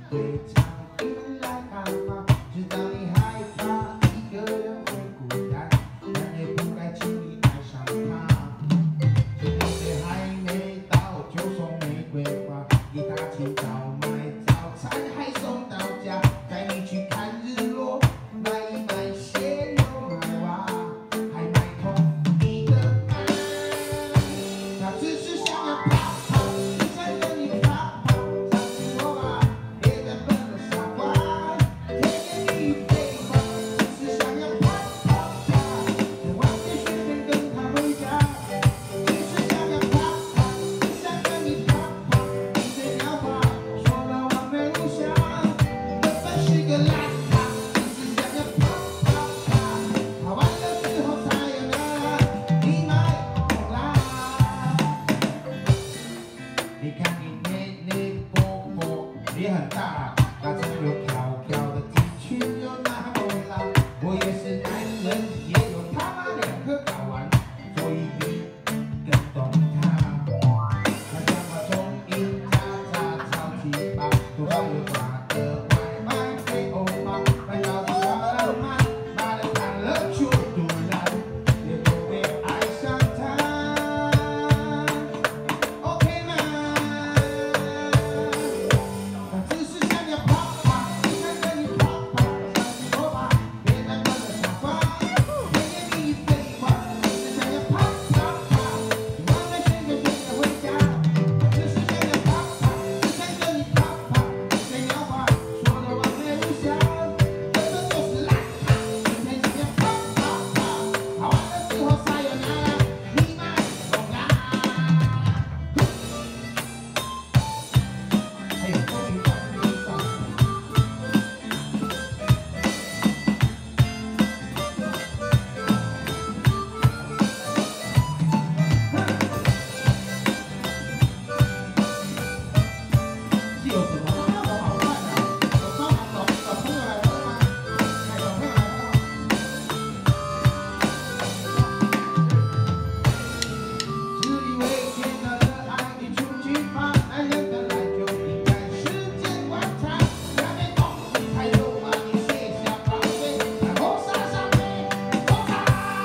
对长椅来看吗？知道你害怕一个人会孤单，但也不该轻易爱上他。情人节还没到就送玫瑰花，一大清早买早餐还送到家，带你去看日落，买一买鞋又买袜，还买同一个爱。他只是想要跑跑，想跟你跑跑，相信我吧，别再笨了傻瓜，甜言蜜语废话，只是想要跑跑跑，在外面随便跟他回家。只是想要跑跑，想跟你跑跑，你对鸟话说了完美无瑕，根本是个烂咖。只是想要跑跑跑，跑完了之后才有那你买红啦。你看你内内波波也很大，那真有飘飘的进去就那么啦。我也是男人，也有他妈2颗睾丸，所以你更懂他。他讲话中英夹杂超级棒，头发有他的外卖配欧巴，买到的小慢，买了看了就突然，也不会爱上他。OK 吗？他只是想要跑跑，想跟你跑跑，相信我吧，别再笨了傻瓜，甜言蜜语废话，只是想要跑跑跑，完美随便跟他回家。他只是想要跑跑，想跟你跑跑，对鸟话说的完美无瑕，根本就是烂咖。整天想要跑跑跑，跑完了之后才有那你买红啦。还有终于到这个上。是有什么那么好看的？我帮忙找朋友来喝吗？来，找朋友来喝。自以为见到的爱你出去吧，男人本来就应该时间观察，下面东西太肉麻，你卸下防备，然后傻傻背后擦。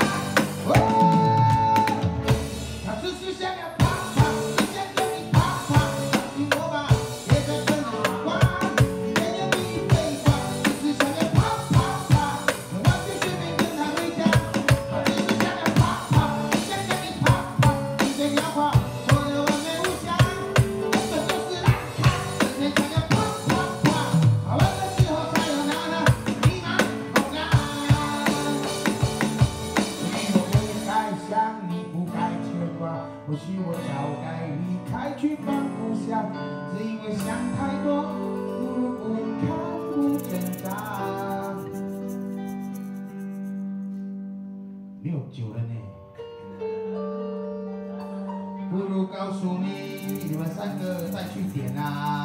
他只是想要跑跑，想跟你跑跑，相信我吧，别再笨了傻瓜，甜言蜜语废话，只是想要跑跑跑，完全随便跟他回家。他只是想要跑跑，想跟你跑跑，你对鸟话说的完美无瑕，根本就是烂咖。整天想要跑跑跑，跑完了之后才有那你买红啦。所以我不应该想你，不该牵挂，或许我早该离开去放不下，只因为想太多，不如不看不挣扎。没有酒了呢，不如告诉你，你们3个再去点啊。